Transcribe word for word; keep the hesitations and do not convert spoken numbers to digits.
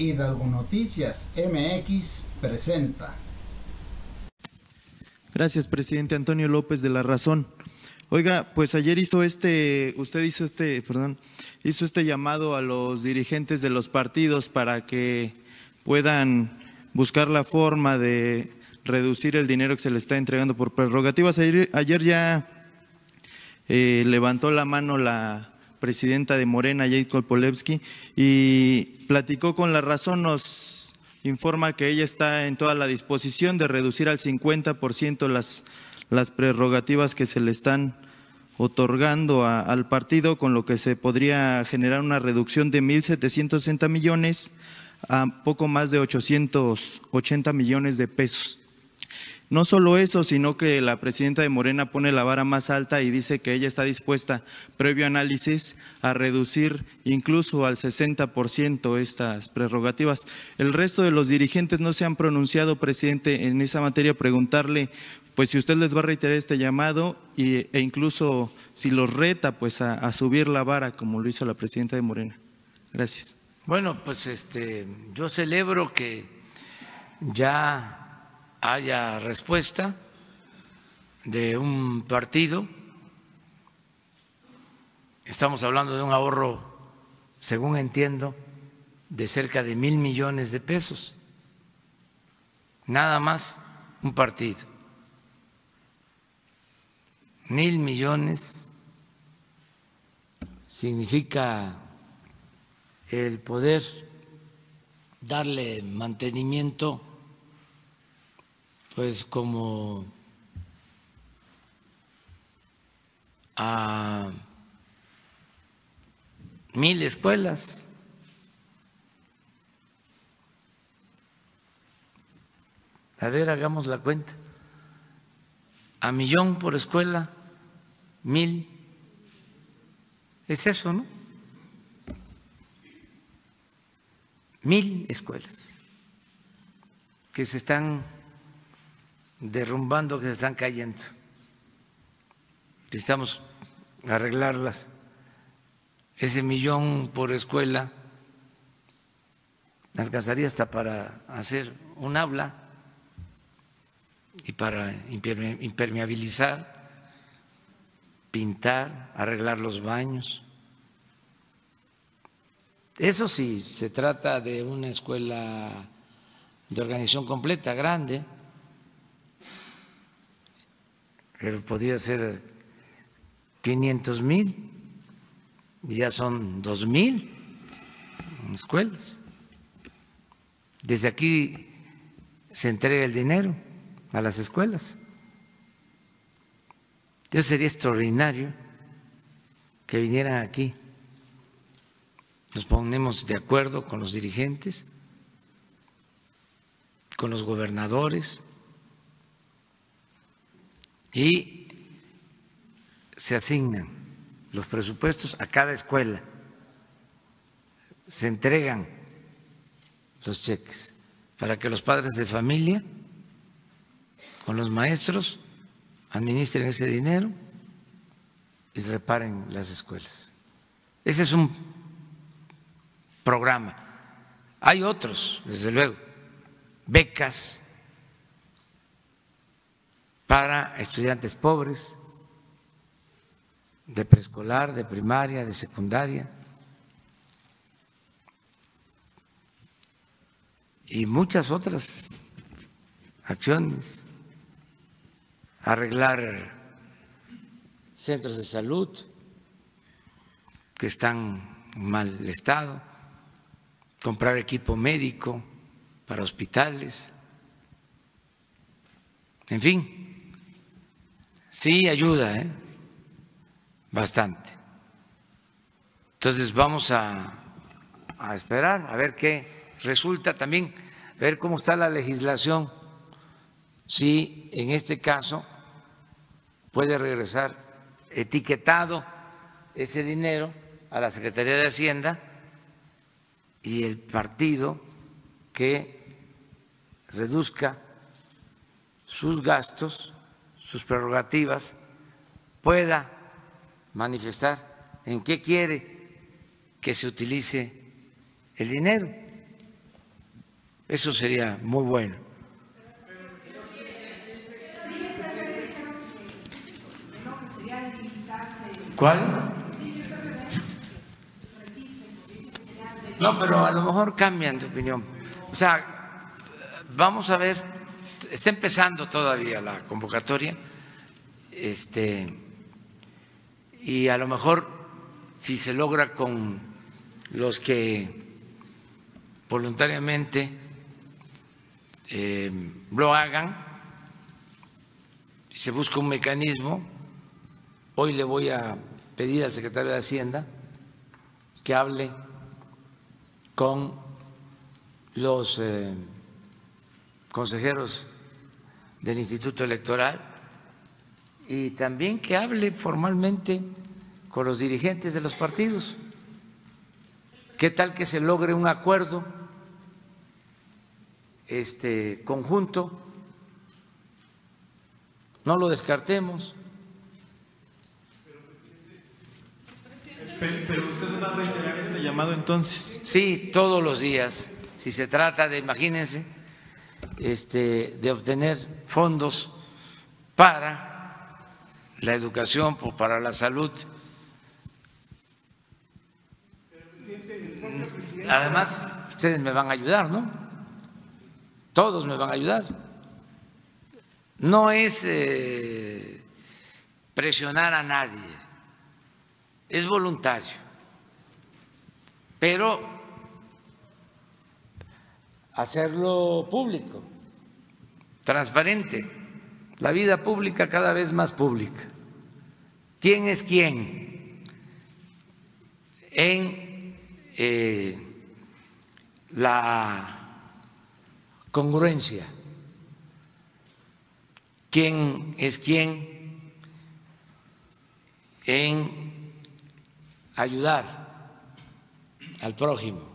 Hidalgo Noticias M X presenta. Gracias, presidente. Antonio López de La Razón. Oiga, pues ayer hizo este, usted hizo este, perdón, hizo este llamado a los dirigentes de los partidos para que puedan buscar la forma de reducir el dinero que se le está entregando por prerrogativas. Ayer, ayer ya eh, levantó la mano la presidenta de Morena, Jacob Polevsky, y platicó con La Razón, nos informa que ella está en toda la disposición de reducir al cincuenta por ciento las, las prerrogativas que se le están otorgando a, al partido, con lo que se podría generar una reducción de mil setecientos sesenta millones a poco más de ochocientos ochenta millones de pesos. No solo eso, sino que la presidenta de Morena pone la vara más alta y dice que ella está dispuesta, previo análisis, a reducir incluso al sesenta por ciento estas prerrogativas. El resto de los dirigentes no se han pronunciado, presidente, en esa materia. Preguntarle, pues si usted les va a reiterar este llamado y, e incluso si los reta pues a, a subir la vara, como lo hizo la presidenta de Morena. Gracias. Bueno, pues este, yo celebro que ya haya respuesta de un partido. Estamos hablando de un ahorro, según entiendo, de cerca de mil millones de pesos. Nada más un partido. Mil millones significa el poder darle mantenimiento, pues como a mil escuelas. A ver, hagamos la cuenta. A millón por escuela, mil. Es eso, ¿no? Mil escuelas que se están derrumbando, que se están cayendo. Necesitamos arreglarlas. Ese millón por escuela alcanzaría hasta para hacer un aula y para impermeabilizar, pintar, arreglar los baños. Eso sí, se trata de una escuela de organización completa, grande, pero podría ser quinientos mil y ya son dos mil escuelas. Desde aquí se entrega el dinero a las escuelas. Entonces sería extraordinario que vinieran aquí. Nos ponemos de acuerdo con los dirigentes, con los gobernadores, y se asignan los presupuestos a cada escuela, se entregan los cheques para que los padres de familia con los maestros administren ese dinero y reparen las escuelas. Ese es un programa. Hay otros, desde luego, becas para estudiantes pobres de preescolar, de primaria, de secundaria, y muchas otras acciones. Arreglar centros de salud que están en mal estado, comprar equipo médico para hospitales, en fin. Sí ayuda, ¿eh? Bastante. Entonces vamos a, a esperar a ver qué resulta, también a ver cómo está la legislación, si en este caso puede regresar etiquetado ese dinero a la Secretaría de Hacienda y el partido que reduzca sus gastos, sus prerrogativas, pueda manifestar en qué quiere que se utilice el dinero. Eso sería muy bueno. ¿Cuál? No, pero a lo mejor cambian de opinión. O sea, vamos a ver, está empezando todavía la convocatoria, este, y a lo mejor si se logra con los que voluntariamente eh, lo hagan, se busca un mecanismo. Hoy le voy a pedir al secretario de Hacienda que hable con los eh, consejeros del Instituto Electoral y también que hable formalmente con los dirigentes de los partidos. ¿Qué tal que se logre un acuerdo este, conjunto? No lo descartemos. Pero, pero usted va a reiterar este llamado entonces. Sí, todos los días. Si se trata de, imagínense, este, de obtener fondos para la educación, para la salud. Además, ustedes me van a ayudar, ¿no? Todos me van a ayudar. No es eh, presionar a nadie, es voluntario, pero hacerlo público, transparente, la vida pública cada vez más pública. ¿Quién es quién en eh, la congruencia? ¿Quién es quién en ayudar al prójimo?